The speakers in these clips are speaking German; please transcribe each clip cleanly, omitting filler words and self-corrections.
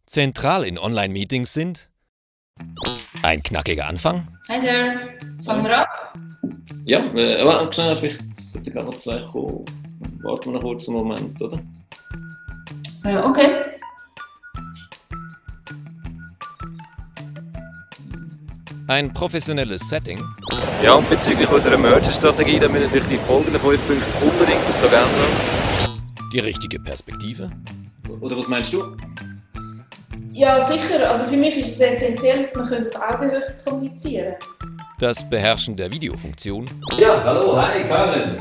Zentral in Online-Meetings sind ein knackiger Anfang, Hi there, fangen wir an? Ja, aber schnell, vielleicht sollte gerade noch zwei kommen. Warten wir noch kurz einen Moment, oder? Okay. ein professionelles Setting, Ja, und bezüglich unserer Merger-Strategie, da müssen natürlich die folgenden 5 Punkte unbedingt auf die Agenda. die richtige Perspektive, Oder was meinst du? Ja, sicher. Also für mich ist es essentiell, dass wir auf Augenhöhe kommunizieren können. das Beherrschen der Videofunktion, Ja, hallo, hi Karin.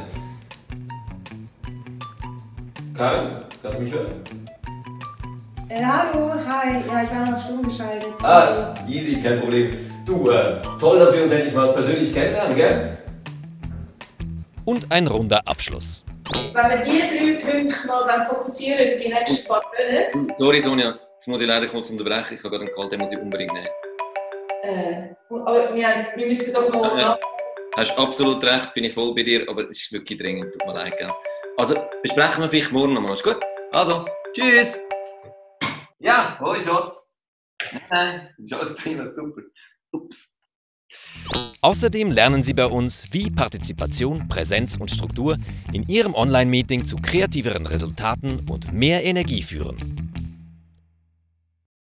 Karin, kannst du mich hören? Hallo, hi. Ja, ich war noch stumm geschaltet. Ah, easy, kein Problem. Du, toll, dass wir uns endlich mal persönlich kennenlernen, gell? und ein runder Abschluss. Wenn wir diese 3 Punkte mal dann fokussieren über die nächsten paar Monate. Sorry Sonja, jetzt muss ich leider kurz unterbrechen. Ich habe gerade einen Call, den muss ich unbedingt nehmen. Aber wir müssen doch mal nach. Hast absolut recht, bin ich voll bei dir, aber es ist wirklich dringend, tut mir leid. Gell? Also, besprechen wir vielleicht morgen nochmal, ist gut? Also, tschüss! Ja, hoi Schatz! Nein, ist alles prima, super. Ups. Außerdem lernen Sie bei uns, wie Partizipation, Präsenz und Struktur in Ihrem Online-Meeting zu kreativeren Resultaten und mehr Energie führen.